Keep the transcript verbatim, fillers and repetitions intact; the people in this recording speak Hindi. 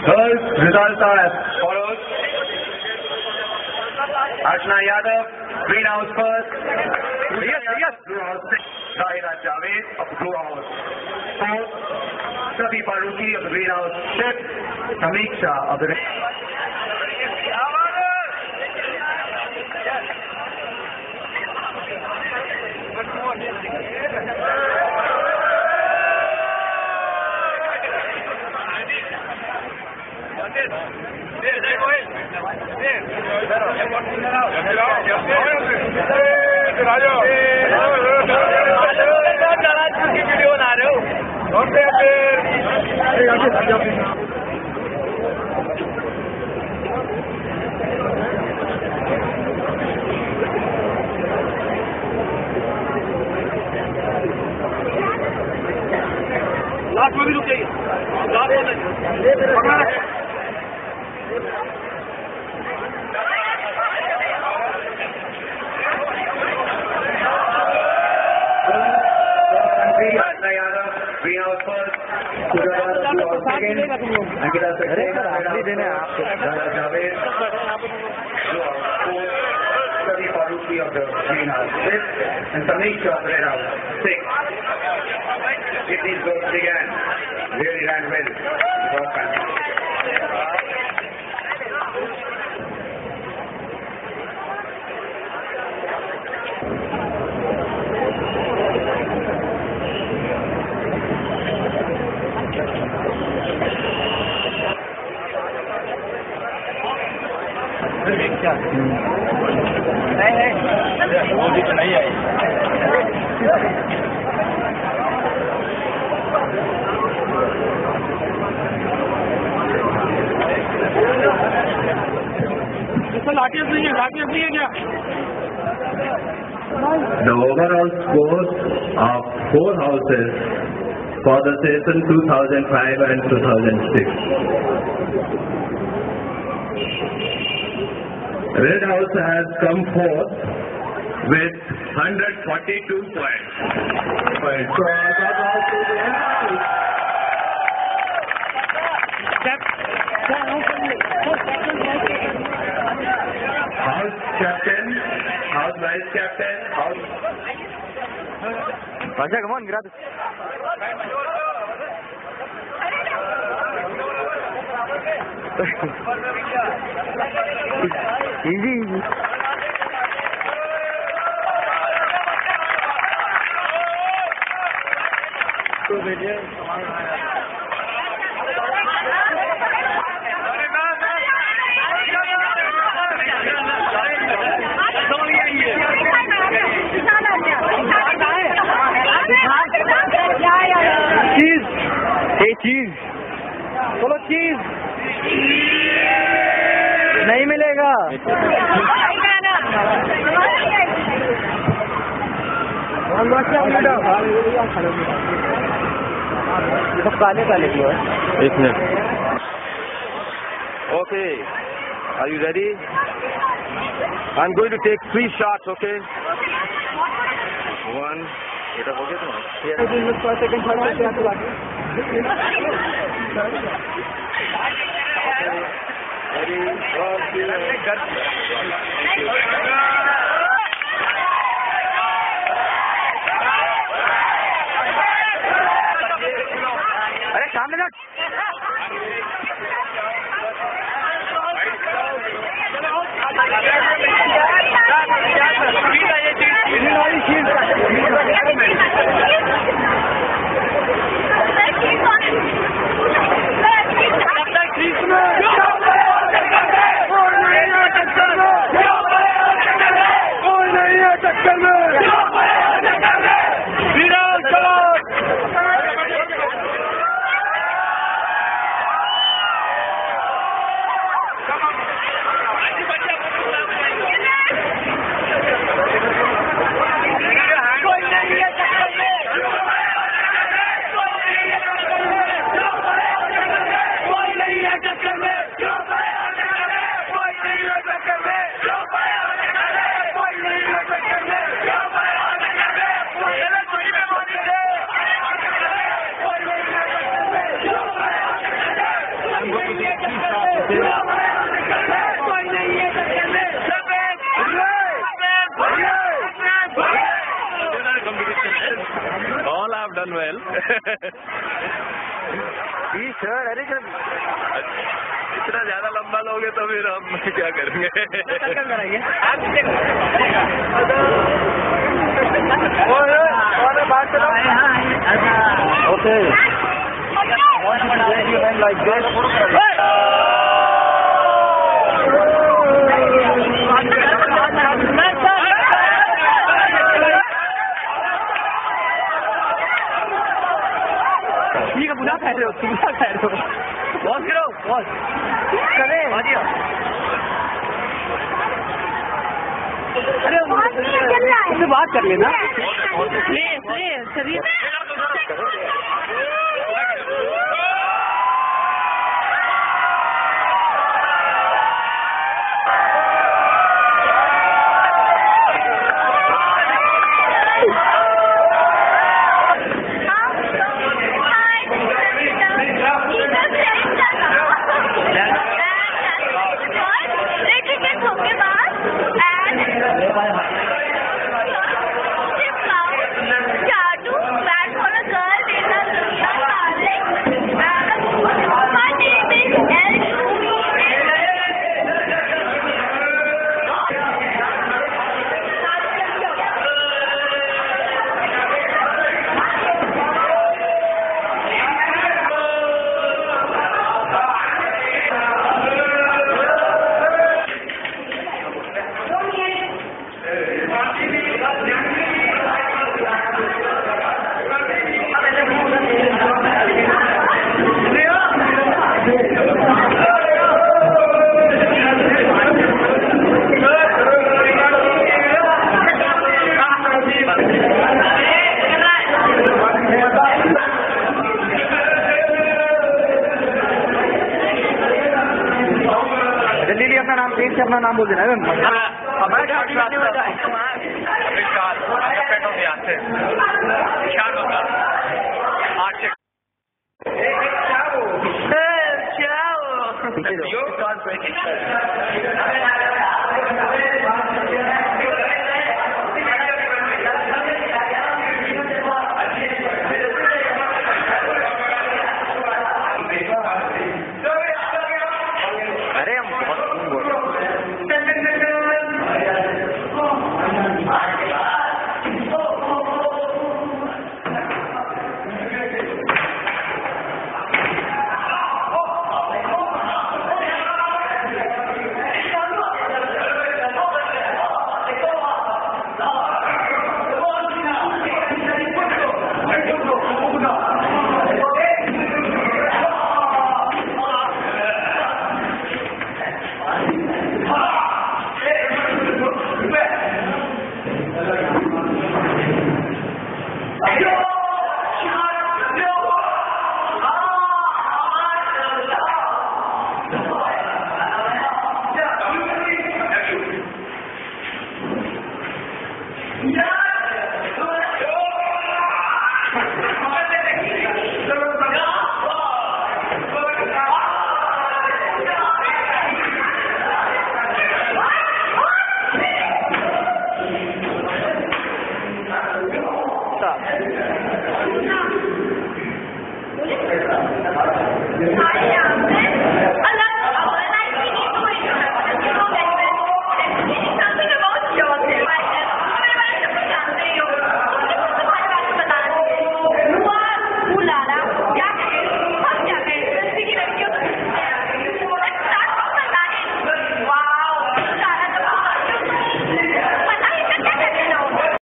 Third result are as follows. Archana Yadav, green house first. Yes, yes. Blue house six. Zahira Javed of blue house fourth. Safi Faruqi of the green house fifth. Samiksha of the red. Video बना रहे हो लास्ट में भी रुक जाइए लास्ट में Greenhouse first, second, Ankita second, Javed, fourth, Safi Faruqi of the greenhouse fifth, and Samiksha of the red house sixth. If these girls began, really ran well. It was fantastic. नहीं आई लाठियां नहीं है लाठियां नहीं है क्या? The overall scores of four houses for the season two thousand five and two thousand six. Red House has come forth with one hundred forty-two points. points. So, House captain, house vice captain, house. Raja, come on, grab it. Easy, easy. चीज हे चीज चलो चीज नहीं मिलेगा तो काले काले की है एक minute okay are you ready I am going to take three shots okay one बेटा हो गया तुम्हारा सेकंड थर्ड अरे सामने ना All have done well. He sure, अरे जब इतना ज्यादा लंबा लोगे तो फिर हम क्या करेंगे? Okay. Like this. ठीक है, बुला खा रहे हो, बुला खा रहे हो। बॉस करो, बॉस। चले, आजिए। अरे उससे बात कर लेना। ले, ले, शरीर। अपना नाम प्लीज से अपना नाम बोल देना है।